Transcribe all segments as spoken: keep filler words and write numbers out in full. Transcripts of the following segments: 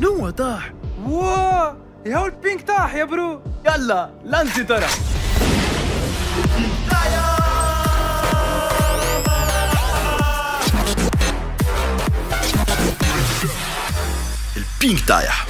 شنو طاح؟ واو يا هو البينك طاح يا برو. يلا لانسي ترى. البينك طايح.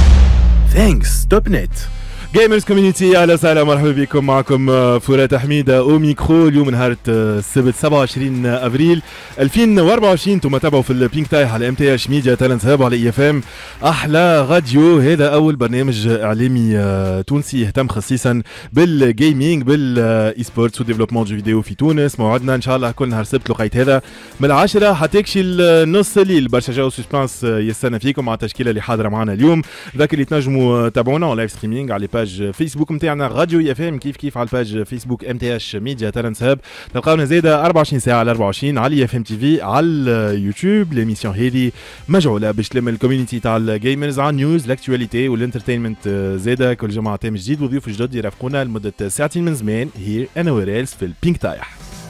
ثانكس توب نت. جيمرز كوميونيتي، اهلا وسهلا مرحبا بكم. معكم فؤاد حميده او ميكرو. اليوم نهار السبت سبعة وعشرين ابريل ألفين وأربعة وعشرين. انتم تابعوا في البينك تايح على ام تي اش ميديا تالنت هاب على اي اف ام احلى راديو. هذا اول برنامج اعلامي تونسي يهتم خصيصا بالجيمنج بالاي سبورتس وديفلوبمون دو فيديو في تونس. موعدنا ان شاء الله كل نهار سبت لقيت هذا من العاشرة حتى يكشي النص الليل. برشا جو سسبانس يستنى فيكم مع التشكيله اللي حاضره معنا اليوم. ذاك اللي تنجموا تابعونا اون لايف ستريمينغ على باج فيسبوك نتاعنا راديو اي اف ام، كيف كيف على الباج فيسبوك ام تي اش ميديا تالنت هاب. تلقاونا زاده أربعة وعشرين ساعه على أربعة وعشرين على اف ام تي في على اليوتيوب. ليميسيون هذه مجعوله باش تلم الكوميونيتي تاع الجيمرز على النيوز لاكتواليتي والانترتينمنت. زاده كل جمعه تم جديد وضيوف جدد يرافقونا لمده ساعتين من زمان هير انا ويريلز في البينك تايح.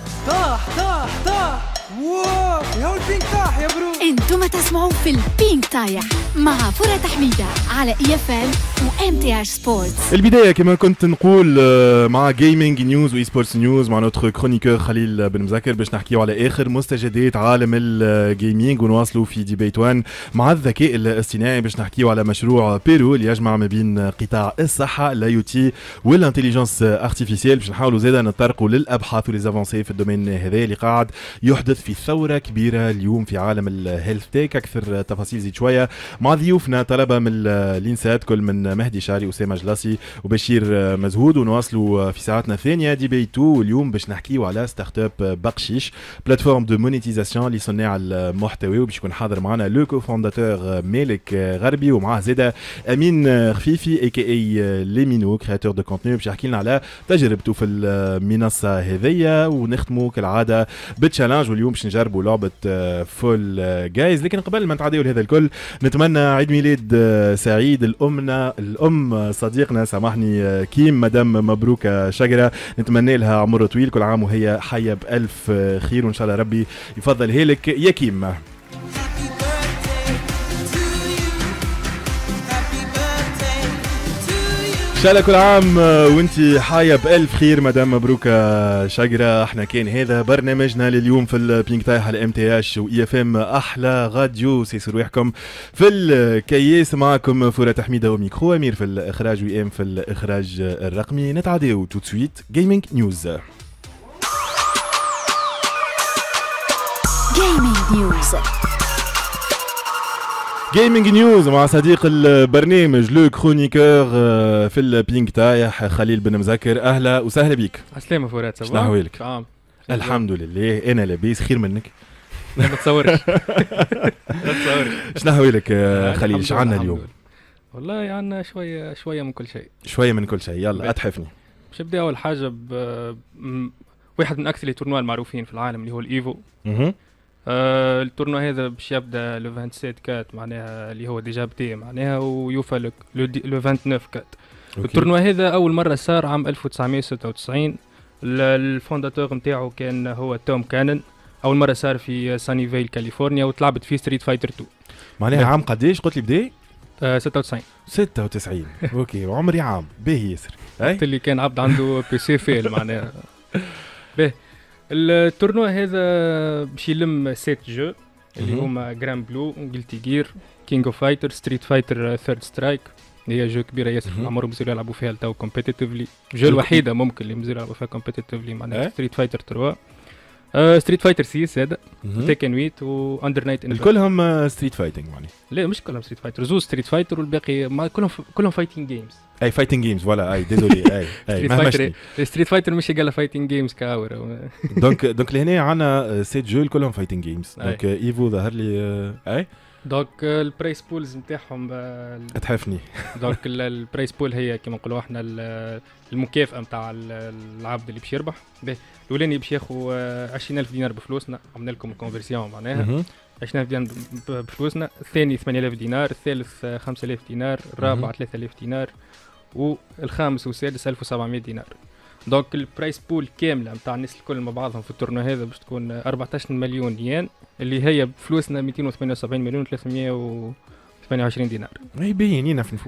طاح طاح طاح واو يا هو البينك طاح يا برو. انتم تسمعوا في البينك تايح مع فؤاد حميده على اي اف ام وام تي اش سبورتس. البدايه كما كنت نقول مع جيمنج نيوز واي سبورتس نيوز مع نوتر كرونيكور خليل بن مزكر باش نحكيو على اخر مستجدات عالم الجيمنج ونواصلوا في ديبيت وان مع الذكاء الاصطناعي باش نحكيو على مشروع بيرو اللي يجمع ما بين قطاع الصحه الاي او تي والانتليجنس ارتيفيسيال باش نحاولوا زاده نتطرقوا للابحاث وليزافونسي في الدومين هذا اللي قاعد يحدث في ثوره كبيره اليوم في عالم الهيلث تيك. اكثر تفاصيل زيد شويه مع ضيوفنا طلبه من الانسات كل من مهدي شاري وسامة جلاسي وبشير مزهود. ونواصلوا في ساعتنا الثانيه ديبيتو واليوم باش نحكيو على ستارت اب بقشيش بلاتفورم دو مونيتيزاسيون اللي صناع المحتوى وباش يكون حاضر معنا لو كوفونداتور مالك غربي ومعاه زاده امين خفيفي اي كي اي ليمينو كرياتور دو كونتوني باش يحكي لنا على تجربته في المنصه هذيا. ونختموا كالعاده بالتشالنج واليوم باش نجربوا لعبه فول جايز. لكن قبل ما نتعداو لهذا الكل نتمنى عيد ميلاد سعيد الامنا الام صديقنا سامحني كيم مدام مبروك شجره، نتمنى لها عمر طويل كل عام وهي حيه بالف خير وان شاء الله ربي يفضلها لك يا كيم. ان شاء الله كل عام وانتي حايه بالف خير مدام مبروك شجره. احنا كان هذا برنامجنا لليوم في البينك تايح على ام تي اش واي اف ام احلى راديو. سيسوا روحكم في الكياس. معكم فؤاد حميده وميكرو امير في الاخراج وي ام في الاخراج الرقمي. نتعداو تو سويت جيمنج نيوز. جيمنج نيوز جيمنج نيوز مع صديق البرنامج لو كرونيكور في البينك تايح خليل بن مزكر. اهلا وسهلا بك. عسلامة فؤاد. شنو احوالك؟ تمام الحمد لله انا لاباس خير منك. لا ما تصورش ما تصورش. شنو احوالك خليل؟ ايش عندنا اليوم؟ والله عندنا شويه شويه من كل شيء. شويه من كل شيء. يلا اتحفني. باش نبدا اول حاجه ب واحد من اكثر التورنوا المعروفين في العالم اللي هو الايفو. اها آه التورنوا هذا باش يبدا لو سبعة وعشرين كات معناها اللي هو ديجا بتي معناها ويوفى لو لو تسعة وعشرين كات. التورنوا هذا اول مره صار عام ألف وتسعمية وستة وتسعين. الفونداتور نتاعو كان هو توم كانن. اول مره صار في ساني فيل كاليفورنيا وتلعبت فيه ستريت فايتر تو. معناها عام قديش قلت لي بداي؟ آه ستة وتسعين. ستة وتسعين اوكي وعمري عام باهي ياسر. وقت اللي كان عبد عنده بي سي فيل معناها. باهي التورنوا هذا باش يلم سيت جو اللي هما جرام بلو جلتي جير كينج اوف فايتر ستريت فايتر ثيرد سترايك. هي جو كبيره ياسر في العمر مازالوا يلعبوا فيها لتو كومبيتيتيفلي. جو الوحيده ممكن اللي مازالوا يلعبوا فيها كومبيتيتيفلي معناها ستريت فايتر ثلاثة آه ستريت فايتر ستة هذا تيكن ثمانية واندر نايت. كلهم ستريت فايتنج معني؟ لا مش كلهم ستريت فايتر، زوز ستريت فايتر والباقي ما كلهم ف... كلهم فايتنج جيمز. اي فايتنج جيمز ولا اي ديزولي اي اي ستريت فايتر ستريت فايتر مش قال فايتنج جيمز كاور. دونك دونك لهنا عندنا سيت جو كلهم فايتنج جيمز. دونك ايفو ظهر لي اي دونك البرايس بولز نتاعهم اتحفني. دونك البرايس بول هي كما نقولوا احنا المكافاه نتاع العبد اللي باش يربح. الاولاني باش ياخذ عشرين ألف دينار بفلوسنا، عملنا لكم الكونفرسيون معناها عشرين ألف دينار بفلوسنا. الثاني ثمانية آلاف دينار، الثالث خمسة آلاف دينار، الرابع ثلاثة آلاف دينار، والخامس والسادس ألف وسبعمية دينار. دونك البرايس بول كامله نتاع الناس الكل مع بعضهم في التورنو هذا باش تكون أربعة عشر مليون ين اللي هي بفلوسنا مئتين وثمانية وسبعين مليون ثلاثمية ثمانية وعشرين دينار. اي باين ينفنفوا.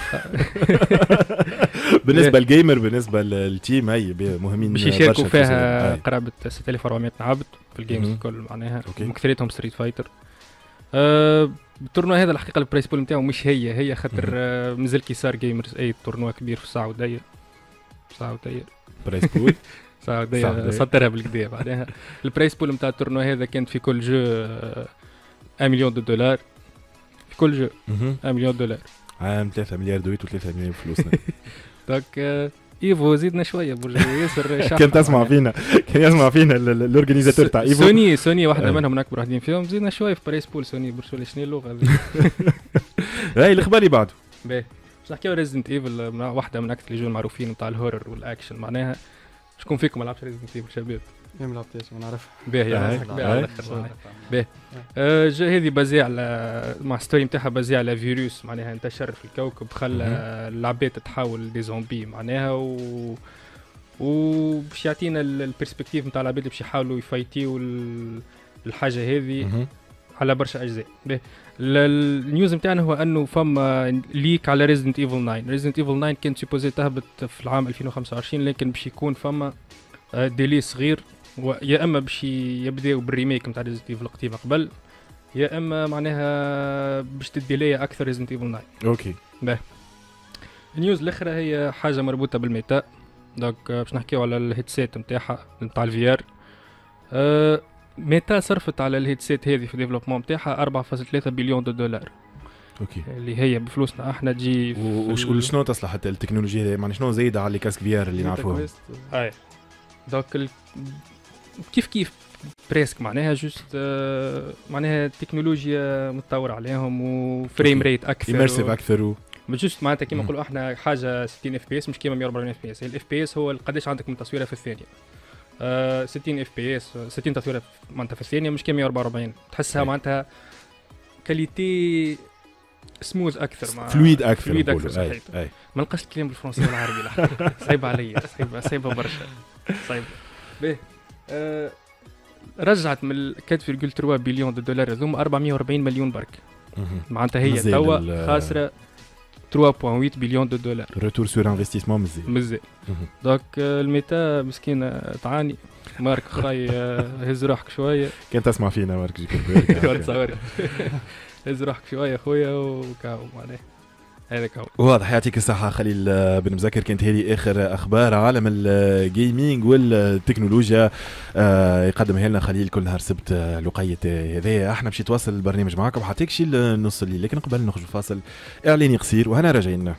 بالنسبه للجيمر بالنسبه للتيم اي مهمين باش يشاركوا فيها قرابه ستة آلاف وأربعمائة عبد في الجيمز الكل معناها مكثريتهم ستريت فايتر. أه التورنوا هذا الحقيقه البرايس بول نتاعو مش هي هي خاطر أه مازال كي صار جيمرز اي تورنوا كبير في السعوديه السعوديه برايس بول السعوديه سطرها بالكدا بعدها البرايس بول نتاع التورنوا هذا كانت في كل جو واحد مليون دولار في كل جو واحد مليون دولار عام ثلاثة مليار دويت و3 مليون فلوسنا. دونك ايفو زيدنا شويه برج ياسر شحن. كان تسمع فينا كان يسمع فينا الاورجانيزاتور تاع ايفو سوني سوني واحده منهم من اكبر واحدين فيهم زيدنا شويه في برايس بول سوني برشلونه شنو اللغه هذه. هاي الاخبار اللي بعده باهي باش نحكيو ريزيدنت ايفل واحده من اكثر اللي المعروفين نتاع الهورر والاكشن معناها. شكون فيكم ما لعبش ريزيدنت ايفل شباب؟ ما لعبتهاش ما نعرفش. باهي باهي باهي الجو هذه بازي على مع ستوري نتاعها بازي على فيروس معناها انتشر في الكوكب خلى العباد تتحول دي زومبي معناها و وباش يعطينا البرسبكتيف نتاع العباد اللي باش يحاولوا يفايتيو الحاجه هذه على برشا اجزاء. النيوز نتاعنا هو انه فما ليك على ريزيدنت ايفل تسعة. ريزيدنت ايفل تسعة كانت سيبوزي تهبط في العام ألفين وخمسة وعشرين لكن باش يكون فما ديلي صغير يا اما باش يبداو بالريميك نتاع ريزيدنت ايفل القديمه قبل يا اما معناها باش تديلي اكثر ريزيدنت ايفل تسعة. اوكي باهي النيوز الاخرى هي حاجه مربوطه بالميتا. دونك باش نحكيو على الهيدسيت نتاعها نتاع الفي ار. أه ميتا صرفت على الهيدسيت هذه في ديفلوبمون نتاعها أربعة فاصلة ثلاثة بليون دولار. اوكي اللي هي بفلوسنا احنا تجي وشنو تصلح حتى التكنولوجيا هذه معناها شنو زايده على كاسك في ار اللي نعرفوها. اي دونك ال... كيف كيف بريسك معناها جوست آه معناها تكنولوجيا متطوره عليهم وفريم ريت اكثر اميرسيف و... اكثر و... جوست معناتها كيما نقولوا احنا حاجه ستين اف بي اس مش كيما مية وأربعين اف بي اس. الاف بي اس هو قداش عندك من تصويره في الثانيه. آه ستين اف بي اس ستين تصويره معناتها في الثانيه مش كيما مية وأربعة وأربعين تحسها معناتها كاليتي سموث اكثر مع فلويد اكثر فلويد اكثر صحيح. ما نلقاش الكلام بالفرنسي والعربي لا صعيب عليا صعيب صعيبه برشا صعيب. باهي أه رجعت من ثلاثة فاصلة ثلاثة بليون دولار هذوما أربعمائة وأربعين مليون برك معناتها هي توا خاسره ثلاثة فاصلة ثمانية بليون دولار ريتور سور انفستيسمون مزيان مزيان. دونك الميتا مسكينه تعاني. مارك خاي هز روحك شويه كنت تسمع فينا مارك جيكر تصور هز روحك شويه خويا وكاو معناها هذاك هو. واضح يعطيك الصحة خليل بن مزكر. كانت هذه آخر أخبار عالم الجيمنج والتكنولوجيا آه يقدمها لنا خليل كل نهار سبت لقية هذايا. احنا باش يتواصل البرنامج معكم حتى شي النص الليل لكن قبل نخرج فاصل إعلاني قصير وهنا راجعين.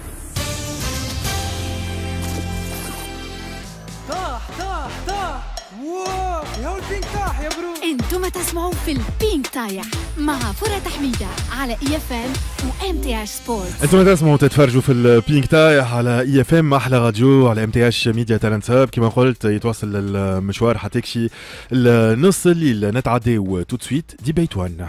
طاح طاح طاح واو يا البينك طاح يا برو. انتم تسمعون في البينك طايح مع فرات حميدة على اي اف ام و ام تي اش سبورت. انتم تسمعوا تتفرجوا في البينك طايح على اي اف ام احلى راديو على ام تي اش ميديا تالنت هاب. كما قلت يتواصل المشوار حتى شي النص الليل نتعداو تو سويت ديبيت وان.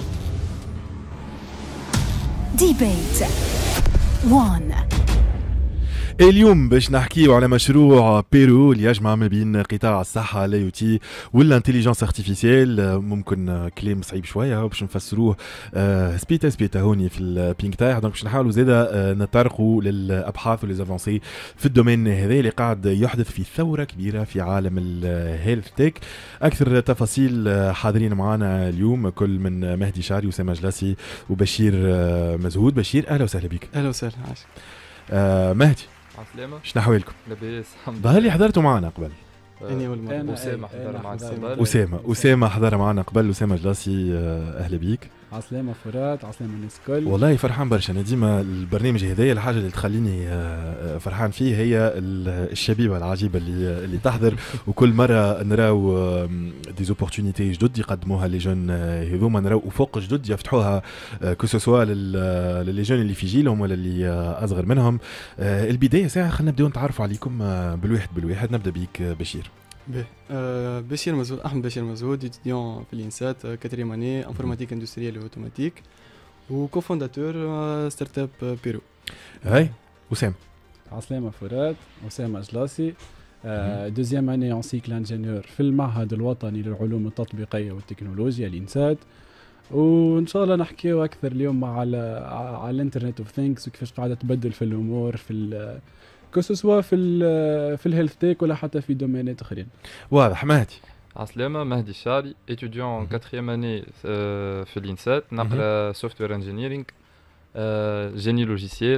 ديبيت وان اليوم باش نحكيو على مشروع بيرو اللي يجمع ما بين قطاع الصحة الاي او تي والانتليجنس ارتيفيسيال. ممكن كلام صعيب شوية باش نفسروه آه سبيتا سبيتا هوني في البينك تايح. دونك باش نحاولوا زادا آه نتطرقوا للابحاث وليزافونسي في الدومين هذا اللي قاعد يحدث في ثورة كبيرة في عالم الهيلث تيك. اكثر تفاصيل آه حاضرين معنا اليوم كل من مهدي شعري وسام جلاسي وبشير آه مزهود. بشير اهلا وسهلا بك. اهلا وسهلا عاشق. آه مهدي عسلامة. شنو احوالكم؟ لاباس الحمد لله. اللي حضرتوا معنا قبل اني والله اسامه حضر معنا قبل. اسامه اسامه حضر معنا قبل. اسامه جلاسي اهلا بيك. عسلامة فرات عسلامة الناس الكل. والله فرحان برشا. انا ديما البرنامج هذايا الحاجه اللي تخليني فرحان فيه هي الشبيبه العجيبه اللي اللي تحضر وكل مره نراو دي زوبورتونيتي جدد يقدموها لي جون هذوما نراو افق جدد يفتحوها كو سوا للي جون اللي في جيلهم ولا اللي اصغر منهم. البدايه ساعه خلينا نبداو نتعرفوا عليكم بالواحد بالواحد. نبدا بيك بشير. أه بشير مزهود احمد بشير مزهود ايتيديون في الانسات كاتريم اني انفورماتيك اندستريال اوتوماتيك وكوفونداتور ستارت اب بيرو. هاي وسام. عسلامة فرات وسام جلاسي أه دوزيام اني اون سيكل انجينيور في المعهد الوطني للعلوم التطبيقيه والتكنولوجيا الانسات. وان شاء الله نحكيو اكثر اليوم مع على على الانترنت اوف ثينكس وكيفاش قاعده تبدل في الامور في كسوا في ال في الهيلث تيك ولا حتى في دومينات اخرين. واضح. مهدي عسلامة، مهدي الشعري، étudiant quatrième année في الإنسات، نقرا سوفتوير انجينيرينغ جيني لوجيسيال،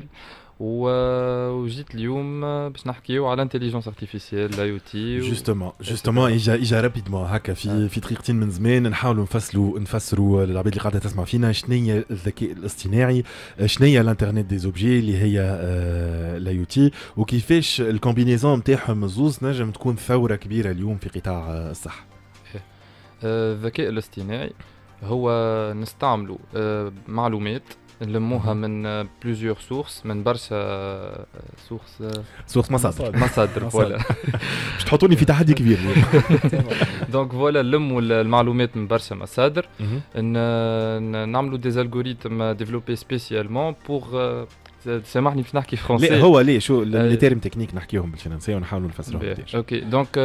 وجيت اليوم باش نحكيو على انتليجنس ارتيفيسيال لا يو تي. جوستومون جوستومون اجا اجا رابيدمون هكا في في دقيقتين من زمان نحاولوا نفصلوا نفسروا للعباد اللي قاعده تسمع فينا شنية الذكاء الاصطناعي، شنية الانترنت دي زوبجي اللي هي لا يو تي، وكيفاش الكومبينيزون نتاعهم زوز نجم تكون ثوره كبيره اليوم في قطاع الصحه. الذكاء الاصطناعي هو نستعملوا معلومات نلموها من بلوزيور سورس، من برشا سورس سورس مصادر مصادر فوالا باش تحطوني في تحدي كبير. دونك فوالا نلموا المعلومات من برشا مصادر، نعملوا دي الغوريثم ديفلوبي سبيسيالمون بور. سامحني باش نحكي فرونسي. لا هو ليه شو لي تيرم تكنيك نحكيهم بالفرنسيه ونحاولوا نفسروهم. اوكي دونك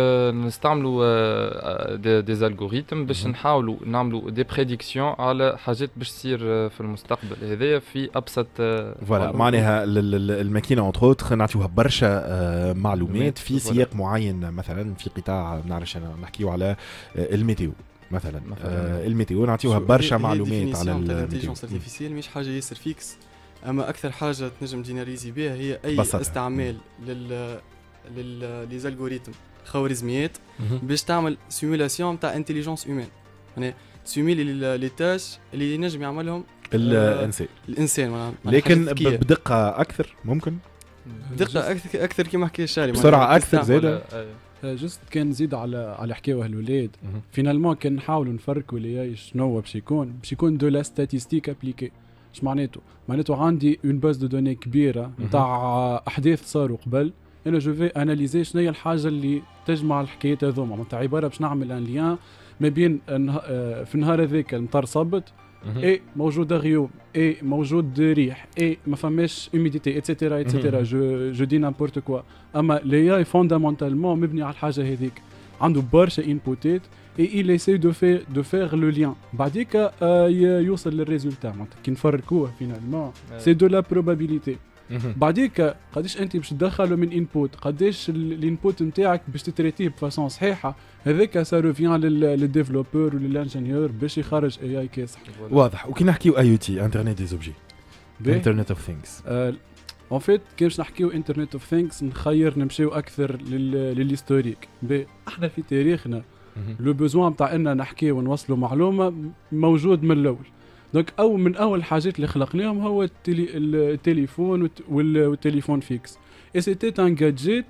نستعملوا دي دي الغوريثم باش نحاولوا نعملوا دي بريديكسيون على حاجات باش تصير في المستقبل هذايا في ابسط. فوالا معناها الماكينه اونتر اوتر نعطيوها برشا معلومات في سياق معين، مثلا في قطاع ما نعرفش انا نحكيو على الميتيو مثلا، الميتيو نعطيوها برشا معلومات على الانتليجنس ارتيفيسيال. مش حاجه ياسر فيكس، اما اكثر حاجه تنجم جينيريزي بها هي اي بسطة. استعمال لل لل ليزالغوريثم خوارزميات باش تعمل سيمولاسيون تاع انتليجنس هيومن، يعني تسيميلي لي تاش اللي ينجم يعملهم الانسان الانسان لكن بدقه اكثر ممكن بدقه اكثر اكثر كما حكى الشاري بسرعه اكثر زاده. جست كان نزيد على على حكاوه الولاد فينالمون كان نحاولوا نفرقوا لي شنو هو باش يكون باش يكون دو لا ستاتيستيك ابليكي. اش معناته؟ معناته عندي اون باز دو دوني كبيره نتاع احداث صاروا قبل، انا جو في اناليزي شنو هي الحاجه اللي تجمع الحكايات هذوما، معناتها عباره باش نعمل ان ليان ما بين في النهار هذاك المطر صبت اي موجوده غيوم اي موجود ريح اي ما فماش هيوميديتي اتسيتيرا اتسيتيرا جو جو دي نامبورت كوا. اما لي اي فوندامونتالمون مبني على الحاجه هذيك، عنده برشا انبوتات et il essaie de faire de faire le lien بعديك آه يوصل للريزولتا. معناتها كي نفرقوه فينالمون سي دو لا بروبابيليتي. بعديك قداش انت باش تدخله من انبوت، قداش الانبوت نتاعك باش تتريتيه بفاسون صحيحه، هذاك سا روفيان للديفلوبور وللانجينيور باش يخرج اي اي كاسح. واضح. وكي نحكيو اي او تي انترنت دي زوبجي انترنت اوف ثينكس اون فيت كي باش نحكيو انترنت اوف ثينكس نخير نمشيو اكثر للهيستوريك. احنا في تاريخنا لو بوزوان تاع ان نحكيو ونوصلوا معلومه موجود من الاول. دونك او من اول الحاجات اللي خلقناهم هو التلي التليفون والتليفون فيكس. اي سيتي ان جادجيت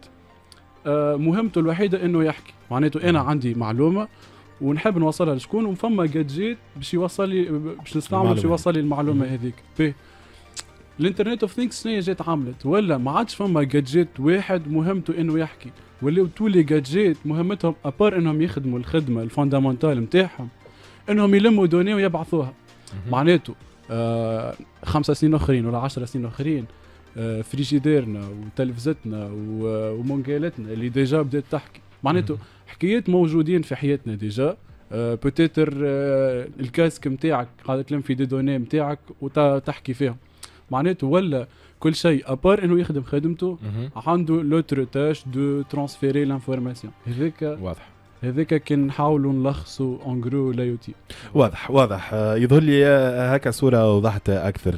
مهمته الوحيده انه يحكي، معناته انا عندي معلومه ونحب نوصلها لشكون وفما جادجيت باش يوصل لي باش نستعمل باش يوصل لي المعلومه هذيك. بي الانترنت اوف ثينكس شنو جات عملت؟ ولا ما عادش فما جادجيت واحد مهمته انه يحكي، ولاو تولي جادجيت مهمتهم ابار انهم يخدموا الخدمه الفوندامنتال نتاعهم انهم يلموا دوني ويبعثوها. معناته آه خمسة سنين اخرين ولا عشر سنين اخرين آه فريجيديرنا وتلفزتنا ومونجالتنا اللي ديجا بدات تحكي، معناته حكايات موجودين في حياتنا ديجا. آه بوتيتر آه الكاسك نتاعك قاعد تلم في دي دوني نتاعك وتحكي فيهم، معناته ولا كل شيء ابار انه يخدم خدمته عنده لوتر تاش دو ترانسفيري لانفورماسيون. هذاك واضح. هذاك كان نحاولوا نلخصوا اون جرو لا يوتي. واضح واضح. يظهر لي هكا صوره وضحت اكثر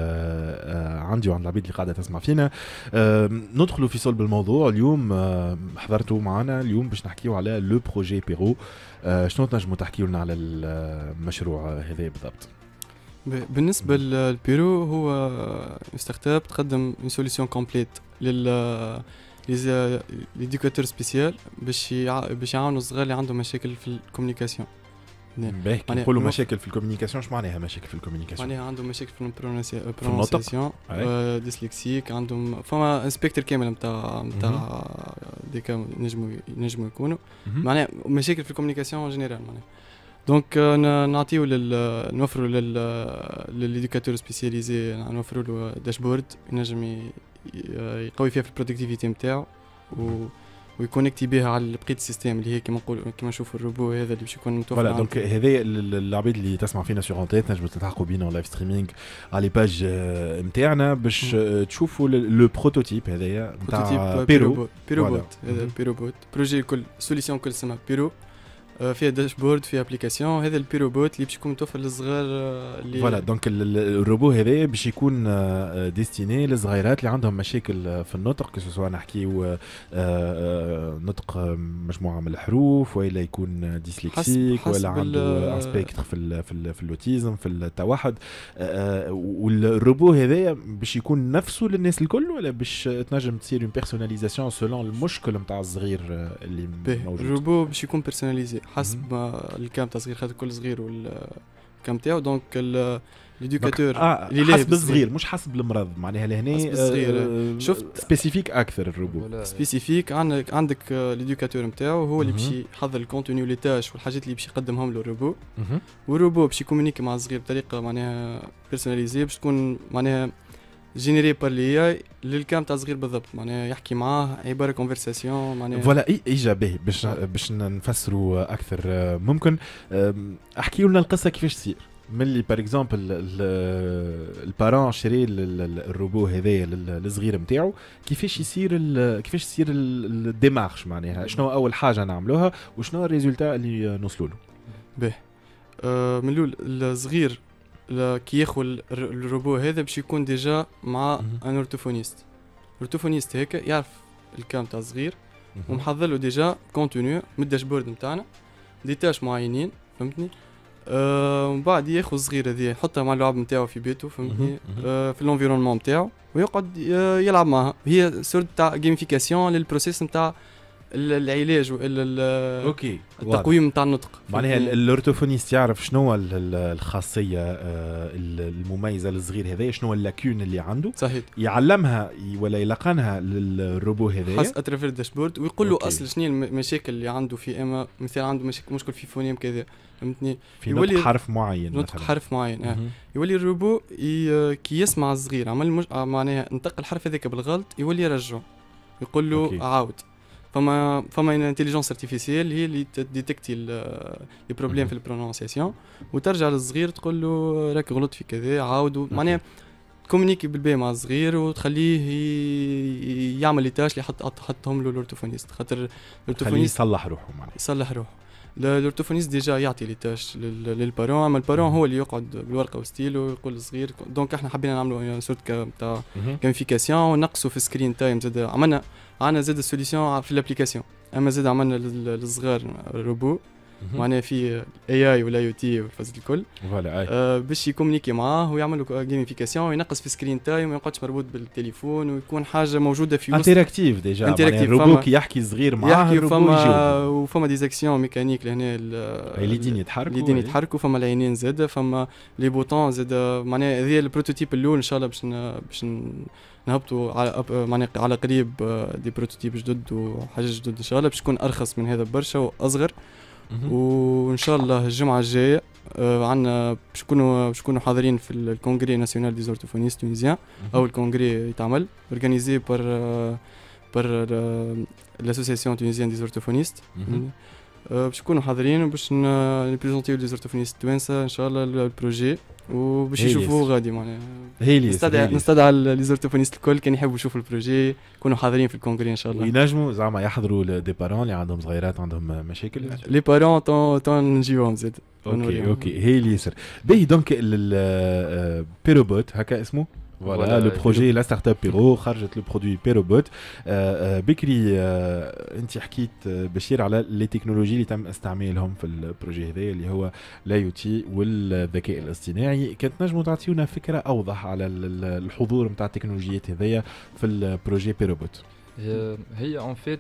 عندي وعند العبيد اللي قاعده تسمع فينا. ندخلوا في صلب الموضوع اليوم. حضرتوا معنا اليوم باش نحكيو على لو بروجي بيرو. شنو تنجموا تحكيوا لنا على المشروع هذا بالضبط؟ بالنسبه للبيرو هو ستارت اب تقدم اون سوليسيون كومبليت لل ليديكاتور سبيسيال باش باش يعاونوا الصغار اللي عندهم مشاكل في الكوميونيكاسيون. باهي نقولوا مشاكل في الكوميونيكاسيون اش معناها مشاكل في الكوميونيكاسيون؟ معناها عندهم مشاكل في البرونونسياسيون آه ديسلكسيك، عندهم فما انسبكتور كامل نتاع نتاع ديكا نجموا نجموا يكونوا معناها مشاكل في الكوميونيكاسيون ان جينيرال. معناها دونك نعطيو لل نوفروا لل للإديكاتور سبيسياليزي نوفروا له داشبورد ينجم يقوي فيها في البرودكتيفيتي نتاعو و ويكونكتي بها على بقيه السيستم اللي هي كيما نقول كيما نشوفوا الروبو هذا اللي باش يكون متوفر. فوالا دونك هذا العباد اللي تسمع فينا سور اونتيت نجموا تلحقوا بينا لايف ستريمينغ على باج نتاعنا باش تشوفوا لو بروتوتيب هذايا نتاع بيرو بيروبوت. هذا بيروبوت بروجي كل سوليسيون كل اسمها بيرو، فيها داشبورد فيها ابليكاسيون. هذا البيروبوت اللي باش يكون متوفر للصغار اللي فوالا دونك الروبو هذا باش يكون ديستيني للصغيرات اللي عندهم مشاكل في النطق، كو سواء نحكيو نطق مجموعه من الحروف ولا يكون ديسلكسيك ولا عنده اسبيكتر في ال في, ال في اللوتيزم في التوحد. والروبو هذا باش يكون نفسه للناس الكل ولا باش تنجم تصير اون بيرسوناليزاسيون سولون المشكل نتاع الصغير اللي موجود؟ الروبو باش يكون بيرسوناليزي حسب ما الكام تاع صغير، خاطر كل صغير والكام تاعو. دونك ليدوكاتور آه اللي حسب الصغير مش حسب المرض معناها لهنا الصغير. آه شفت سبيسيفيك اكثر الروبو سبيسيفيك. عندك عندك ليدوكاتور نتاعو هو اللي باش يحضر الكونتوني ولي تاش والحاجات اللي باش يقدمهم له الروبو، والروبو باش يكومونيكي مع الصغير بطريقه معناها بيرسوناليزي باش تكون معناها جينيري بار لي اي للكام تاع صغير بالضبط، معناها يحكي معاه عباره كونفرساسيون معناها فوالا اجا به باش باش نفسروا اكثر. ممكن احكي لنا القصه كيفاش تصير ملي بار اكزومبل البارون شري الروبو هذايا للصغير نتاعو، كيفاش يصير كيفاش يصير الديمارش معناها شنو اول حاجه نعملوها وشنو الريزولتا اللي نوصلوا له به. آه من الاول الصغير كي ياخذ الروبو هذا باش يكون ديجا مع ان اورتوفونيست. اورتوفونيست هيك يعرف الكام تاع الصغير ومحضر له ديجا كونتوني من الداشبورد نتاعنا دي تاش معينين فهمتني. آه ومن بعد ياخذ الصغير هذه يحطها مع اللعب نتاعو في بيته فهمتني آه في الانفيرونمون نتاعو ويقعد يلعب معها. هي سورت تاع جيميفيكاسيون للبروسيس نتاع العلاج والا اوكي التقويم نتاع النطق. معناها الاورتوفونيست يعرف شنو الخاصيه المميزه للصغير هذا، شنو اللاكون اللي عنده صحيح، يعلمها ولا يلقنها للروبو هذا حس اترافير الداشبورد ويقول له اصل شنو المشاكل اللي عنده في اما مثلا عنده مشاكل مشكل في فونيم كذا فهمتني، في نطق حرف معين نطق حرف معين آه. يولي الروبو كي يسمع الصغير عمل مش... معناها انطق الحرف هذاك بالغلط يولي يرجعه يقول له أوكي. عاود. فما فما انتيليجنس ارتيفيسيال هي اللي تديتكتي لي بروبليم في البرونونسياسيون وترجع للصغير تقول له راك غلط في كذا عاود. معناها تكومونيكي بالباهي مع الصغير وتخليه يعمل لي تاش اللي حط حطهم له الاورتوفونيست، خاطر الاورتوفونيست يصلح روحه معناها يصلح روحه. الاورتوفونيست ديجا يعطي لي تاش للبارون، اما البارون هو اللي يقعد بالورقه والستيل ويقول للصغير. دونك احنا حبينا نعملوا سورت تاع كاميفيكاسيون ونقصوا في السكرين تايم. زاد عملنا عندنا زاد السوليسيون في الابليكاسيون، اما زاد عملنا للصغار روبو معناها في اي اي ولا يو تي والفاز الكل فوالا آه باش يكومونيكي معاه ويعمل له جيميفيكاسيون وينقص في سكرين تايم وما يقعدش مربوط بالتليفون ويكون حاجه موجوده في وسط انتراكتيف ديجا. الروبو كي يحكي صغير معاه الروبو فما وفما ديزاكسيون ميكانيك لهنا اليدين يتحركوا اليدين يتحركوا فما العينين زاد فما لي بوطون زاد. معناها هذه البروتوتيب الاول ان شاء الله باش باش نهبطوا على معناها على قريب دي بروتوتيب جدد وحاجه جدد ان شاء الله باش تكون ارخص من هذا برشا واصغر. وان شاء الله الجمعه الجايه آه عندنا باش نكونوا باش نكونوا حاضرين في الكونغري ناسيونال دي زورتوفونيست تونيزيان او الكونغري يتعمل اورغانيزي بار بار لاسوسياسيون تونيزيان دي زورتوفونيست باش نكونوا حاضرين وباش نبريزونتيو لي زورتوفونيست توانسه ان شاء الله البروجي وباش يشوفوه غادي. معناها نستدعي نستدعي لي زورتوفونيست الكل كان يحبوا يشوفوا البروجي يكونوا حاضرين في الكونغري ان شاء الله. وينجموا زعما يحضروا دي بارون اللي عندهم صغيرات عندهم مشاكل لي بارون طون طون نجيوهم زاد. اوكي اوكي هي اللي ياسر باهي. دونك بيروبوت هكا اسمه فوالا لو بروجي لا ستارت اب بيرو خرجت لو برودوي بيروبوت. بكري انت حكيت بشير على لي تكنولوجي اللي تم استعمالهم في البروجي هذا اللي هو لاي او تي والذكاء الاصطناعي. كانت نجموا تعطيونا فكره اوضح على الحضور نتاع التكنولوجيات هذيا في البروجي بيروبوت؟ هي اون فيت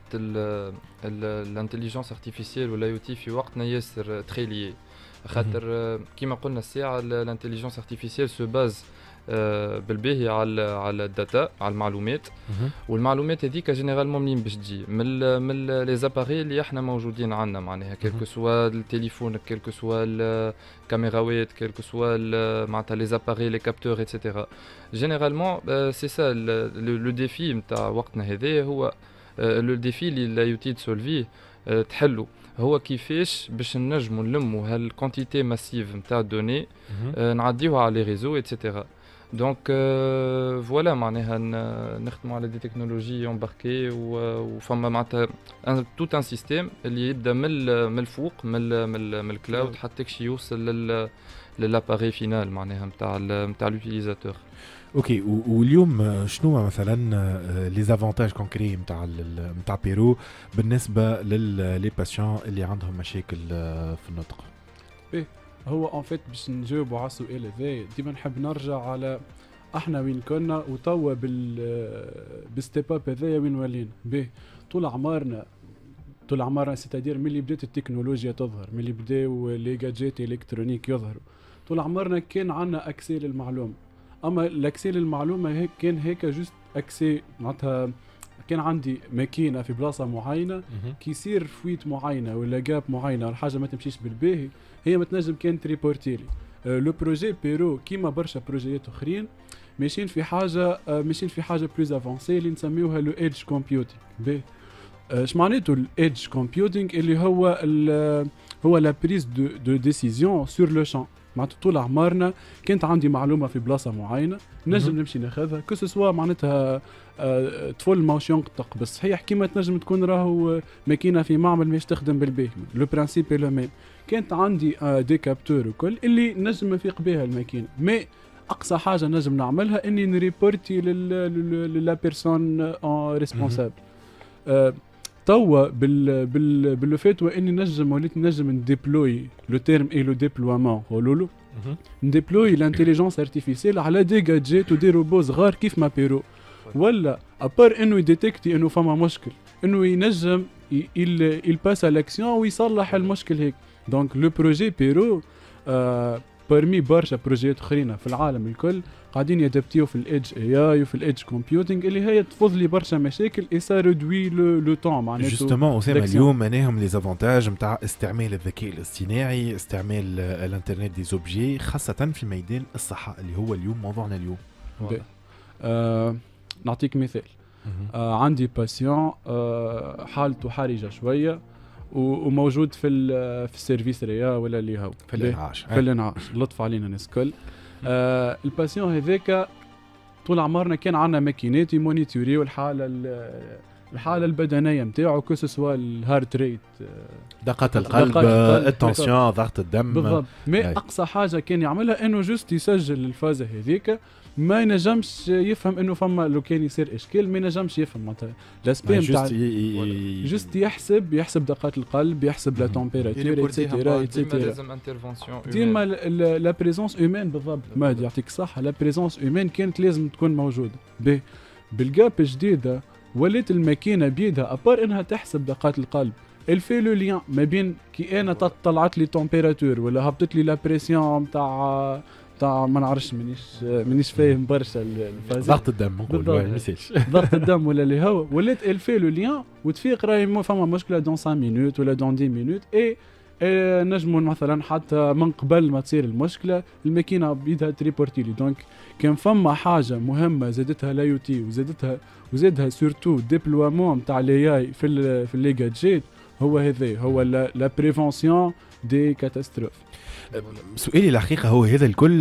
الانتليجنس ارتيفيسيال ولا يو تي في وقتنا ياسر تري لي، خاطر كيما قلنا الساعه الانتليجنس ارتيفيسيال سو باز بالباهي على على الداتا على المعلومات، والمعلومات هذيك جينيرالمون منين باش تجي من من لي زاباري اللي احنا موجودين عندنا معناها كيلكو سوا التليفون كيلكو سوا الكاميراوات كيلكو سوا معناتها لي زاباري لي كابتور ايتترا. جينيرالمون سي سا لو ديفي نتاع وقتنا هذا هو لو ديفي اللي لا يوتي تسولفيه تحلو هو كيفاش باش نجموا نلموا هالكونتيتي ماسيف نتاع دوني نعديوها على لي ريزو ايتترا. دونك فوالا معناها نخدموا على دي تكنولوجي امباركي وفما معناتها توت ان سيستيم اللي يبدا من من الفوق من من الكلاود حتى كشي يوصل لل للاباري فينال معناها نتاع نتاع لوتيليزاتور. اوكي واليوم شنو مثلا لي زافونتاج كونكري نتاع نتاع بيرو بالنسبه للي باسيون اللي عندهم مشاكل في النطق؟ ايه هو ان فيت باش نجاوبوا على السؤال هذا ديما نحب نرجع على احنا وين كنا وتوا بال بالستيب اب هذايا وين ولينا به. طول عمرنا طول عمرنا سيتادير ملي بدات التكنولوجيا تظهر ملي بداو لي جادجيت الكترونيك يظهروا طول عمرنا كان عندنا اكسي للمعلومه. اما الاكسي للمعلومه هيك كان هيك جوست اكسي معناتها كان عندي ماكينه في بلاصه معينه كي يصير فويت معينه ولا جاب معينه ولا حاجه ما تمشيش بالباهي هي ما تنجم كان تريبورتيلي. أه لو بروجي بيرو كيما برشا بروجيات اخرين ماشيين في حاجه أه ماشيين في حاجه بلوز افونسي اللي نسميوها لو ايدج كومبيوتينغ. باهي اش معناته الايدج كومبيوتينغ اللي هو هو لا بريز دو دو ديسيزيون سور لو شان. معناتها طول عمرنا كانت عندي معلومه في بلاصه معينه نجم نمشي ناخذها كو سوا معناتها أه طفل ماهوش ينطق بالصحيح كيما تنجم تكون راهو ماكينه في معمل ماش تخدم بالباهي. لو برانسيب لو ميم. كانت عندي أه دي كابتور وكل اللي نجم نفيق بها الماكينه مي اقصى حاجه نجم نعملها اني نريبورتي للا بيرسون ان ريسبونسابل. أه توا بال بال بالفات واني نجم وليت نجم نديبلوي لو تيرم اي لو ديبلوامون قولوا نديبلوي لانتيليجنس ارتيفيسيال على دي جادجيت ودي روبو صغار كيف ما بيرو ولا ابار انه يديتكتي انه فما مشكل انه ينجم يل باس لاكسيون ويصلح المشكل هيك. دونك لو بروجي بيرو آه برمي برشا بروجيات اخرين في العالم الكل قاعدين يدبتيو في الايدج اي اي وفي الايدج كومبيوتينغ اللي هي تفض لي برشا مشاكل اي سا ريدوي لو لو طون معناتها جوستومون اسامه اليوم معناهم لي زافونتاج نتاع استعمال الذكاء الاصطناعي استعمال الانترنت دي زوبجي خاصه في ميدان الصحه اللي هو اليوم موضوعنا اليوم. آه نعطيك مثال. آه عندي باسيون آه حالته حرجه شويه وموجود في في السيرفيس ريا ولا اللي هو في الانعاش في الانعاش لطف علينا الناس الكل. آه الباسيون هذاك طول عمرنا كان عندنا ماكينات يمونيتوريو الحاله الحاله البدنيه نتاعو كو سوا الهارت ريت دقه القلب التنسيون ضغط الدم بالضبط. مي اقصى حاجه كان يعملها انه جوست يسجل الفازه هذيك ما ينجمش يفهم انه فما لو كان يصير اشكال ما ينجمش يفهم معناتها لاسبي نتاع جوست يحسب يحسب دقات القلب يحسب لا تمبيراتور ايتترا ايتترا. لازم انترفونسيون ديما لا بريزونس هيومان بالضبط. ما يعطيك الصحه لا بريزونس هيومان كانت لازم تكون موجوده. به بالجاب الجديده ولات الماكينه بيدها ابار انها تحسب دقات القلب الفي لو ليان ما بين كي انا طلعت لي تمبيراتور ولا هبطت لي لا بريسيون نتاع تاع ما نعرفش مانيش مانيش فاهم برشا ضغط الدم نقول ما يمثلش ضغط الدم ولا اللي هو ولات الفي لو ليان وتفيق راهي فما مشكله دون خمسة مينوت ولا دون عشرة مينوت اي إيه نجموا مثلا حتى من قبل ما تصير المشكله الماكينه بيدها تريبورتي لي. دونك كان فما حاجه مهمه زادتها لا يو تي وزادتها وزادها سورتو ديبلوامون تاع الاي اي في في لي جادجيت هو هذا هو لا بريفونسيون دي كاتاستروف. سؤالي الحقيقة هو هذا الكل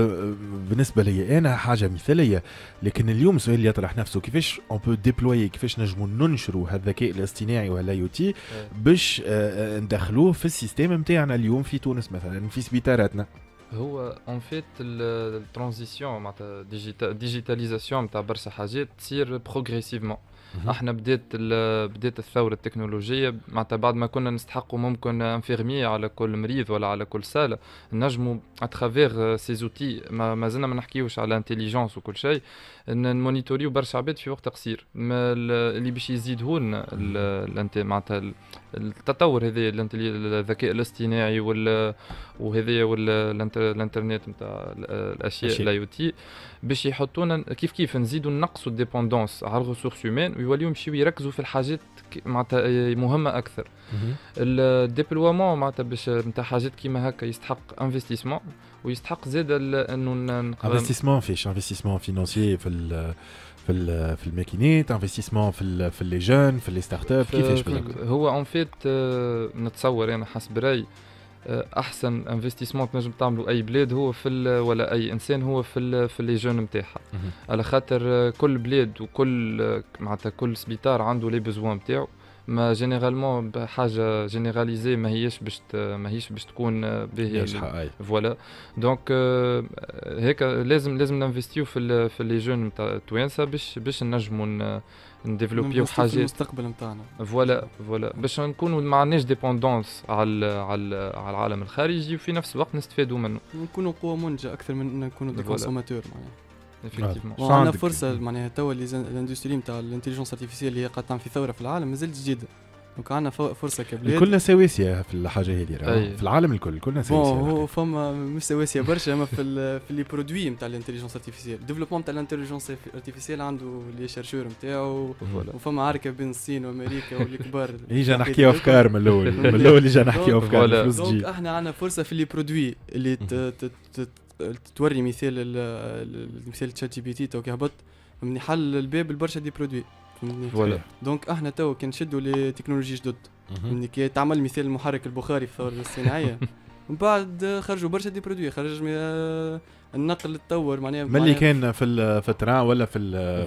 بالنسبة لي أنا حاجة مثالية، لكن اليوم سؤال يطرح نفسه كيفاش on peut déployer كيفاش نجمو ننشروا هذا الذكاء الاصطناعي ولا يو تي باش ندخلوه في السيستم متاعنا اليوم في تونس مثلا في سبيطاراتنا. هو اون فيت الترانزيسيون معناتها ديجيتاليزاسيون نتاع برشا حاجات تصير بروغريسيفمون. احنا بدات بدات الثوره التكنولوجيه معناتها بعد ما كنا نستحقوا ممكن انفيرمي على كل مريض ولا على كل ساله نجموا اترافير سي زوتي ما, ما زلنا ما نحكيوش على انتيليجنس وكل شيء نمونيتوريو برشا عباد في وقت قصير. اللي باش يزيدهون معناتها التطور هذا الذكاء الاصطناعي وال وهذا والانترنت نتاع الاشياء لا يو تي باش يحطونا كيف كيف نزيدوا نقصوا الديبوندونس على الريسورس هيومان ويوليو يمشيو يركزوا في الحاجات معناتها مهمه اكثر. الديبلوامون معناتها باش نتاع حاجات كيما هكا يستحق انفستيسمون ويستحق زاد انه انفستيسمون فيش انفستيسمون فينانسيي في في في في الماكينات انفستيسمون في في لي جون في لي ستارت اب كيفاش هو اون فيت نتصور انا حسب رايي احسن انفستيسمون تنجم تعملوا اي بلاد هو في ولا اي انسان هو في في لي جون نتاعها على خاطر كل بلاد وكل معناتها كل سبيطار عنده لي بيزوان نتاعو ما جينيرالمون بحاجه جينيراليزي ما هيش باش ما هيش باش تكون باهيه فوالا دونك هيك لازم لازم ننفستيو في في لي جون نتاع توانسه باش باش نجموا نديفلوبيو حاجات المستقبل نتاعنا فوالا فوالا باش نكونوا ما عندناش ديبوندونس على على على العالم الخارجي وفي نفس الوقت نستفادوا منه نكونوا قوه منتجه اكثر من ان نكونوا دي كونسوماتور معناها effectivement عندنا فرصه معناها توا الاندستري نتاع الانتيليجنس ارتيفيسيال اللي هي قاعده تعمل في ثوره في العالم مازالت جديده دونك عندنا فرصه كبلاد كلنا سواسيه في الحاجه هذه في العالم الكل كلنا سواسيه هو فما مش سواسيه برشا اما في في لي برودوي نتاع الانتيليجنس ارتيفيسيال ديفلوبمون نتاع الانتيليجنس ارتيفيسيال عنده لي شيرشور نتاعو وفما عركه بين الصين وامريكا والكبار يجي نحكي افكار من الاول من الاول يجي نحكي افكار دونك احنا عندنا فرصه في لي برودوي اللي توري مثال مثال تشات جي بي تي تو كيهبط من حل الباب لبرشا دي برودوي فوالا دونك احنا تو كي نشدوا لي تكنولوجي جدد من كي تعمل مثال المحرك البخاري في الثوره الصناعيه ومن بعد خرجوا برشا دي برودوي خرج النقل تطور معناها ملي كان في في التران ولا في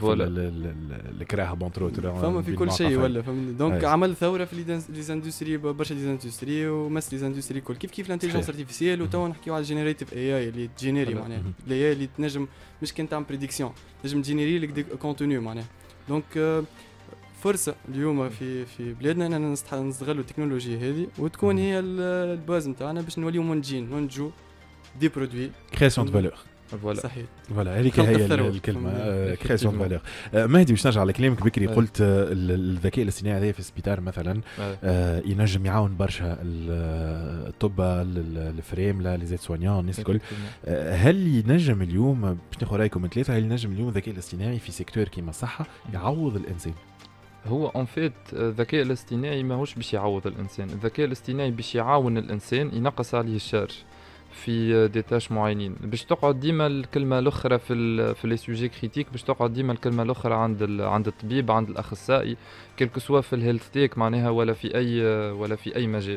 الكراهه بونترو فما في كل شيء ولا فهمني دونك عمل ثوره في لي زاندستري برشا لي زاندستري ومس لي زاندستري كل كيف كيف الانتيليجنس ارتيفيسيال وتو نحكيو على الجينيريتيف اي اي اللي تجينيري معناها الاي اي اللي تنجم مش كان تعمل بريديكسيون تنجم تجينيري لك دي كونتوني معناها دونك فرصه اليوم في في بلادنا اننا نستغلوا التكنولوجيا هذه وتكون هي الباز نتاعنا باش نوليو منتجين ننتجوا دي برودوي كرياسيون دو فالور فوالا صحيح فوالا هذيك هي الكلمه كرياسيون دو فالور. مهدي باش نرجع لكلامك بكري قلت الذكاء الاصطناعي هذا في السبيطار مثلا ينجم يعاون برشا الطب الفريم لا لي زيت سوانيون الناس الكل. هل ينجم اليوم باش ناخذ رايكم من ثلاثه هل ينجم اليوم الذكاء الاصطناعي في سيكتور كيما الصحه يعوض الانسان؟ هو اون فيت الذكاء الاصطناعي ماهوش باش يعوض الانسان، الذكاء الاصطناعي باش يعاون الانسان ينقص عليه الشارج في دي تاش معينين، باش تقعد ديما الكلمه الاخرى في ال في لي سوجي كريتيك، باش تقعد ديما الكلمه الاخرى عند عند الطبيب عند الاخصائي كلكو سوا في الهيلث تيك معناها ولا في اي ولا في اي مجال.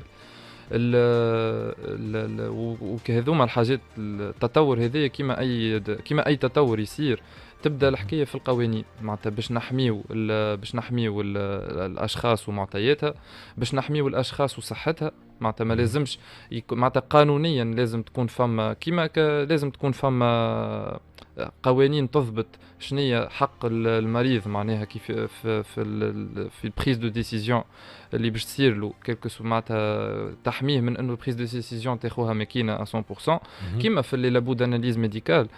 وكهذوما الحاجات التطور هذايا كيما اي كيما اي تطور يصير تبدا الحكايه في القوانين معناتها باش نحميو باش نحميو الاشخاص ومعطياتها، باش نحميو الاشخاص وصحتها معناتها ما لازمش معناتها قانونيا لازم تكون فما كيما لازم تكون فما قوانين تضبط شنية حق المريض معناها كيف في في في البريز دو ديسيزيون اللي باش تصير له كلكو معناتها تحميه من انه البريز دو ديسيزيون تاخوها ماكينه مية بالمية كيما في لي لابو داناليز ميديكال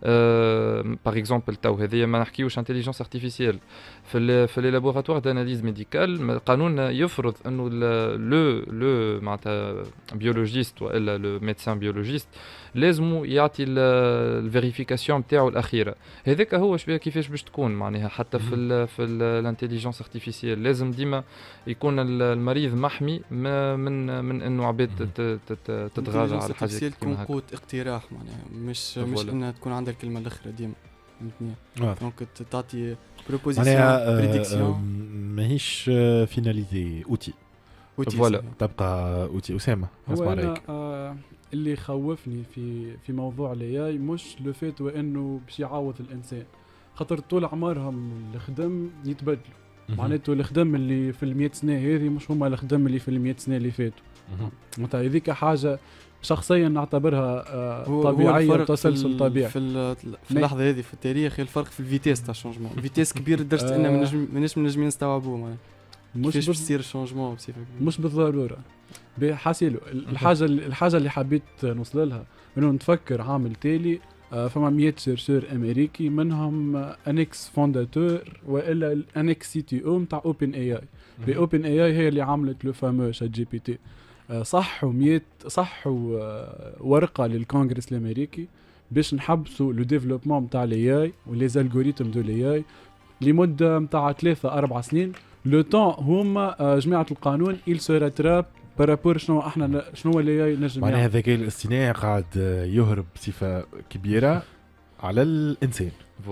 باغ اكزومبل تو هذيا ما نحكيوش انتيليجنس ارتيفيسيال في ال في لي لابوراتوار داناليز ميديكال القانون يفرض انه لو لو معناتها بيولوجيست والا لو ميدسان بيولوجيست لازم يعطي الفيريفيكاسيون نتاعو الاخيره. هذاك هو شبيه كيفاش باش تكون معناها حتى في ال في الانتيليجنس ارتيفيسيال لازم ديما يكون المريض محمي من من انه عباد تتغاضى على الحاجات كيما تكون قوه اقتراح معناها مش مش انها تكون عندها الكلمه الاخرى ديما دونك تعطي بروبوزيسيون بريديكسيون ماهيش فيناليزي اوتي فوالا تبقى اوتي. اسامه اسمع رايك. آه اللي خوفني في في موضوع الاي مش لو فات وانه باش يعوض الانسان، خاطر طول عمرهم الخدم يتبدلوا معناته الخدم اللي في المئة سنه هذه مش هما الخدم اللي في المئة سنه اللي فاتوا معناتها هذيك حاجه شخصيا نعتبرها آه طبيعيه تسلسل طبيعي في في اللحظه هذه في التاريخ الفرق في الفيتيس تاع الشونجمون الفيتيس كبير لدرجه ان ما نجمش نستوعبوه معناها مش باش يصير شونجمون بصفه مش بالضروره بحاسيلو الحاجه الحاجه اللي حبيت نوصل لها انه نتفكر عامل تالي فما مئة شيرشور امريكي منهم انكس فونداتور والا الانكس سي تي او نتاع اوبن اي اي. باوبن اي اي هي اللي عملت لو فامو شات جي بي تي. صحوا مئة صحوا ورقه للكونغرس الامريكي باش نحبسوا لو ديفلوبمون نتاع الاي اي ولي زالغوريثم دو الاي اي لمده نتاع ثلاثة أربع سنين. لو طون هما جماعه القانون il se rattrape بارابور شنو احنا شنو اللي نجم معناها الذكاء الاصطناعي قاعد يهرب بصفه كبيره على الانسان فوالا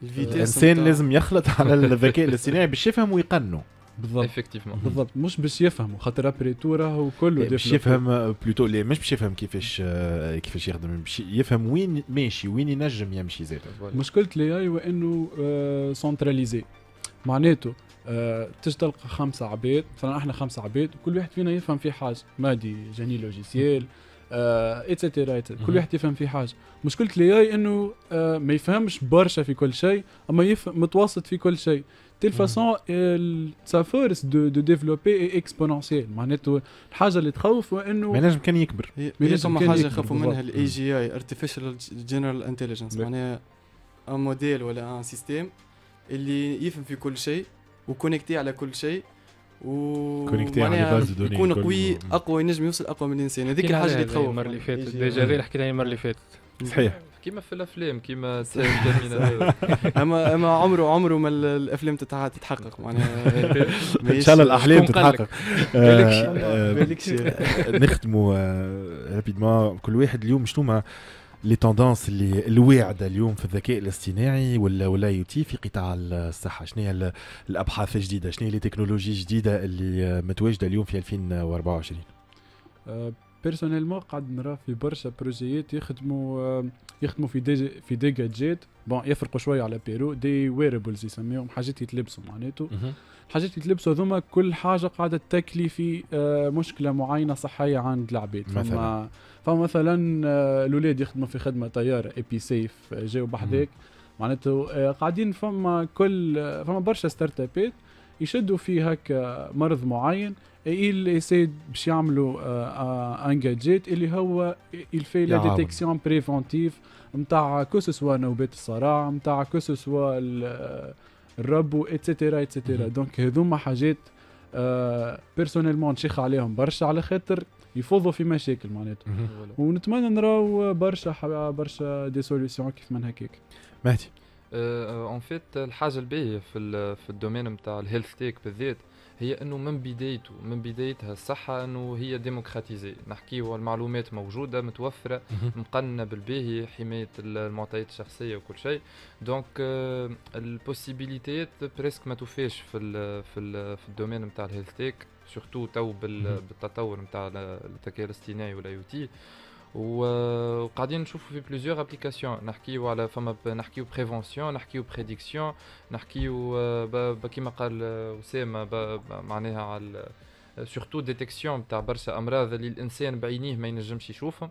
الانسان لازم يخلط على الذكاء الاصطناعي باش يفهم ويقننه. بالضبط افكتيفمون بالضبط مش باش يفهموا خاطر ابريتو راهو كله باش يفهم بلوتو لي مش باش يفهم كيفاش كيفاش يخدم باش يفهم وين ماشي وين ينجم يمشي زاد. مشكله الاي اي هو انه سنتراليزي معناته أه تجي تلقى خمسة عباد مثلا احنا خمسة عباد وكل واحد فينا يفهم في حاجه مادي جاني لوجيسيال اتسيتيرا اه كل واحد يفهم في حاجه. مشكله الاي اي انه أه ما يفهمش برشا في كل شيء اما يفهم متوسط في كل شيء. تيل فاسون سا فورس دو دو ديفلوبي اكسبونونسيال معناته الحاجه اللي تخوف هو انه ما ينجم كان يكبر. هي ثم حاجه يخافوا منها الاي جي اي ارتفيشال جنرال انتليجنس معناها ان موديل ولا ان سيستيم اللي يفهم في كل شيء وكونيكتي على كل شيء و كونيكتي على باز دوني يكون قوي اقوى ينجم يوصل اقوى من الانسان. هذيك الحاجه اللي تخوف المره اللي فاتت ديجا هذه حكينا المره اللي فاتت صحيح كيما في الافلام كيما تيرميناتور. اما اما عمره عمره ما الافلام تتحقق معناها ان شاء الله الاحلام تتحقق. بالك نختموا رابيدمون كل واحد اليوم شنو ما لي توندونس اللي الواعده اليوم في الذكاء الاصطناعي ولا ولا يو تي في قطاع الصحه؟ شنو هي الابحاث الجديده؟ شنو هي لي تكنولوجي جديده اللي متواجده اليوم في ألفين وأربعة وعشرين؟ أه بيرسونيلمون قاعد نرى في برشا بروجيات يخدموا أه يخدموا في دي في دي جادجيت بون يفرقوا شويه على بيرو دي ويربلز يسميهم حاجات يتلبسوا معناته حاجات يتلبسوا هذوما كل حاجه قاعده تكلي في أه مشكله معينه صحيه عند العباد. مثلا فمثلا الاولاد يخدموا في خدمه طياره اي بي سيف جاوا بحذاك معناته قاعدين فما كل فما برشا ستارت ابات يشدوا فيه هكا مرض معين اللي يسيد باش يعملوا ان جادجيت اللي هو الفي لا ديتيكسيون بريفونتيف نتاع كوسوا نوبات الصرع نتاع كوسوا الربو اتسيتيرا اتسيتيرا. دونك هذوما حاجات بيرسونيلمون نشيخ عليهم برشا على خاطر يفوضوا في مشاكل معناته ونتمنى نراو برشا برشا دي سوليوشن كيف من هكاك. مهدي اون فيت الحاجه الباهيه في في الدومين نتاع الهيلث تيك بالذات هي انه من بدايته من بدايتها الصحه انه هي ديموكراتيزي نحكيو المعلومات موجوده متوفره مقننه بالباهي حمايه المعطيات الشخصيه وكل شيء. دونك البوسيبيليتيات بريسك ما توفاش في ال في ال في الدومين نتاع الهيلث تيك سورتو تو بالتطور نتاع الذكاء الاصطناعي ولا يو تي وقاعدين نشوفوا في بليزيور ابليكاسيون نحكيو على فما نحكيو بريفونسيون نحكيو بريديكسيون نحكيو كيما قال اسامه معناها على سورتو ديتيكسيون تاع برشا امراض اللي الانسان بعينيه ما ينجمش يشوفهم.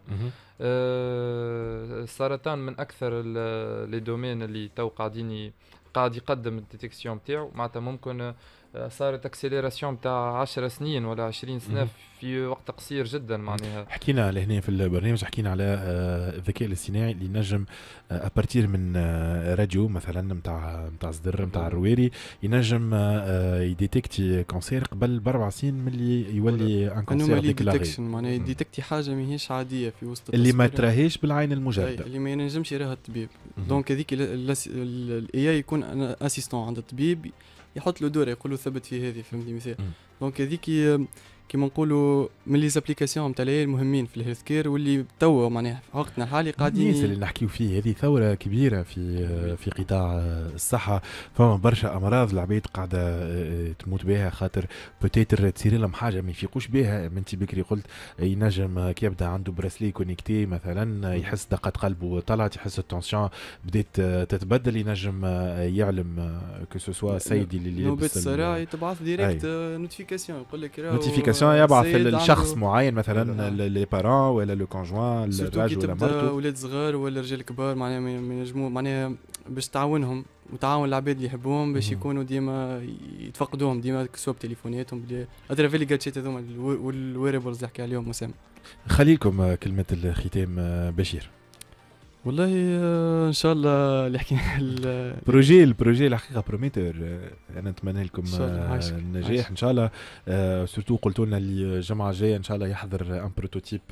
السرطان من اكثر لي دومين اللي تو قاعدين قاعد يقدم الديتيكسيون تاعو معناتها ممكن صارت اكسيليراسيون تاع عشر سنين ولا عشرين سنه في وقت قصير جدا معناها. حكينا لهنا في البرنامج حكينا على الذكاء الاصطناعي اللي نجم ابارتير من راديو مثلا نتاع نتاع صدر نتاع الرواري ينجم يديتكتي كونسير قبل باربع سنين من اللي يولي ان كونسير ديكلاغي معناها يديتكتي حاجه ماهيش عاديه في وسط اللي ما تراهيش بالعين المجرده اللي ما ينجمش يراها الطبيب. دونك هذيك الاي اي يكون اسيستون عند الطبيب يحط له دوره يقول له ثبت في هذه فهمتني مثال. دونك هذيك كيما نقولوا من لي زابليكاسيون تاع الاي المهمين في الهيلث كير واللي توا معناها في وقتنا الحالي قاعدين الناس اللي نحكيو فيه هذه ثوره كبيره في في قطاع الصحه. فما برشا امراض العباد قاعده تموت بها خاطر بوتيتر تصير لهم حاجه ما يفيقوش بها. انت بكري قلت ينجم كي يبدا عنده براسلي كونيكتي مثلا يحس دقه قلبه طلعت يحس التنسيون بدات تتبدل ينجم يعلم كو سوا سيدي اللي نوبات الصرع يتبعث ديريكت نوتيفيكاسيون يقول لك نوتيفيكاسيون يبعث للشخص معين مثلا لي بارون ولا لو كونجوان الراجل ولا مرته اولاد صغار ولا رجال كبار معناها ما ينجموا معناها باش تعاونهم وتعاون العباد اللي يحبوهم باش يكونوا ديما يتفقدوهم ديما سوا بتليفوناتهم اترافي لي جاتشيت هذوما والويربلز اللي حكى عليهم اسامه. خليلكم كلمه الختام بشير. والله ان شاء الله اللي حكينا البروجي البروجي الحقيقه بروميتور. انا نتمنى لكم النجاح ان شاء الله. سورتو قلتوا لنا الجمعه الجايه ان شاء الله يحضر ان بروتوتيب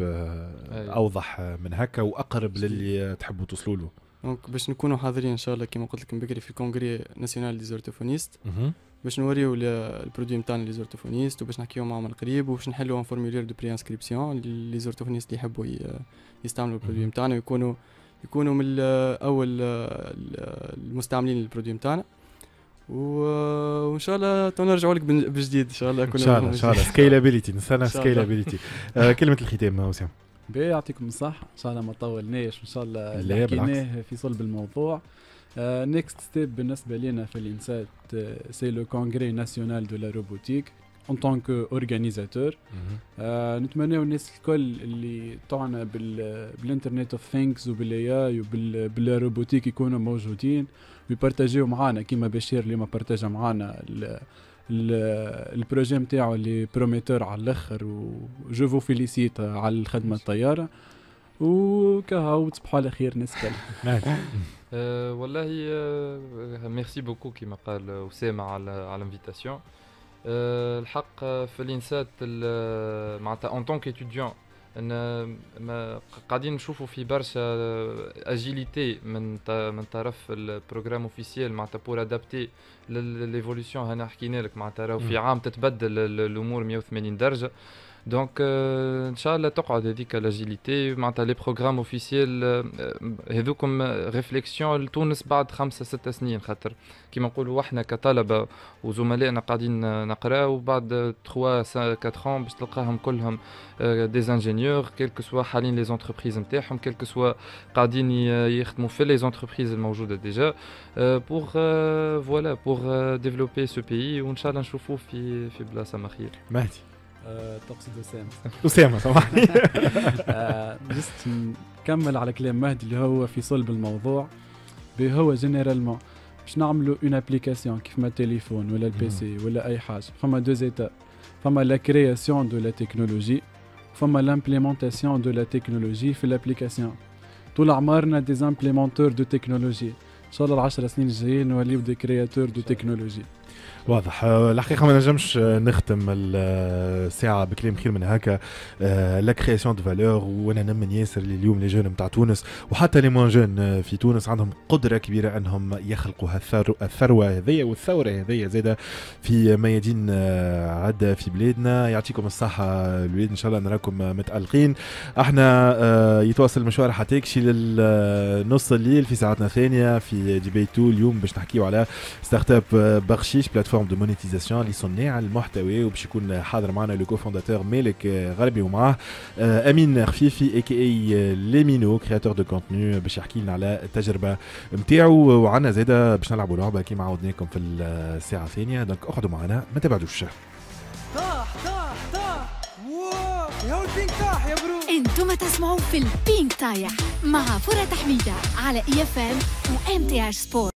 اوضح من هكا واقرب للي تحبوا توصلوا له. دونك باش نكونوا حاضرين ان شاء الله كما قلت لكم بكري في الكونغري ناسيونال دي زورتوفونيست باش نوريو البرودوي نتاعنا لي زورتوفونيست وباش نحكيو معهم القريب وباش نحلوا ان فورمولير دو بري انسكريبسيون لي زورتوفونيست اللي يحبوا يستعملوا البرودوي نتاعنا ويكونوا يكونوا من اول المستعملين للبرودوي نتاعنا، وان شاء الله تنرجعوا لك بجديد ان شاء الله. ان شاء الله ان شاء الله سكيلابيليتي نستنى سكيلابيلتي. كلمه الختام وسام. يعطيكم الصحه ان شاء الله ما طولناش، ان شاء الله اللي حكيناه في صلب الموضوع. نيكست ستيب بالنسبه لنا في الانسات سي لو كونغري ناسيونال دو لا روبوتيك en tant qu'organisateur. نتمنى الناس الكل اللي تعنى بالانترنت اوف ثينكس وبالاي اي وبالروبوتيك يكونوا موجودين ويبارتاجيو معنا كيما بشير اللي ما بارتاجا معنا البروجي نتاعو اللي بروميتور على الاخر، وجو فو فيليسيت على الخدمه الطياره، وكهو تصبحوا على خير ناس الكل. أه والله أه ميرسي بوكو كيما قال وسام على على الانفيتاسيون. أه الحق في الانسات معناتها اون طونك ايتوديون ان قاعدين نشوفوا في برشا اجيليتي من من طرف البروغرام اوفيسيال معناتها بور ادابتي ليفولوسيون. هنا حكينا لك معناتها راهو في عام تتبدل الامور مية وثمانين درجه، دونك ان شاء الله تقعد هذيك لاجيليتي معناتها لي بروغرام اوفيسيال هذوكم ريفليكسيون لتونس بعد خمسة ستة سنين، خاطر كيما نقولوا احنا كطلبه وزملائنا قاعدين نقراو بعد ثلاثة أربعة ans باش تلقاهم كلهم دي انجينيور كيلكو سوا حالين لي زونتربريز نتاعهم، كيلكو سوا قاعدين يخدموا في لي زونتربريز الموجوده ديجا بور فوالا بور ديفلوبي سو بيي، وان شاء الله نشوفوه في في بلاصه ما خير. مهدي أه تقصد أسامة أسامة سامحني. جست نكمل على كلام مهدي اللي هو في صلب الموضوع. هو جينيرالمون باش نعملوا اون ابليكاسيون كيف ما تليفون ولا البي سي ولا اي حاجه، فما دو زيتا، فما لا كرياسيون دو لا تكنولوجي، فما لامبليمونطاسيون دو لا تكنولوجي في الابليكاسيون. طول عمرنا دي زامبليمونتور دو تكنولوجي، ان شاء الله العشر سنين الجايين نوليو دي كرياتور دو تكنولوجي. واضح. الحقيقه ما نجمش نختم الساعه بكلام خير من هكا. لا كرياسيون دو فالور، وانا نمن ياسر اللي اليوم لي جون نتاع تونس وحتى لي موان جون في تونس عندهم قدره كبيره انهم يخلقوا الثروه هذيا والثوره هذيا زاده في ميادين عده في بلادنا. يعطيكم الصحه الولاد، ان شاء الله نراكم متالقين. احنا يتواصل المشوار حتى يكشي للنص الليل في ساعتنا الثانيه في ديبيتو اليوم باش نحكيو على ستارت اب بخشيش بلاتفورم دو مونيتيزاسيون اللي صناع المحتوى، وباش يكون حاضر معنا لو كوفونداتور مالك غربي ومعاه امين خفيفي اي كي اي ليمينو كرياتور دو كونتوني باش يحكي لنا على التجربه نتاعو. وعنا زاده باش نلعبوا لعبه كيما عودناكم في الساعه الثانيه، دونك اقعدوا معنا ما تبعدوش. طاح طاح طاح واو يا البينك طاح يا برو. انتم تسمعوا في البينك طايح مع فرات حميده على اي اف ام وام تي ار سبورت.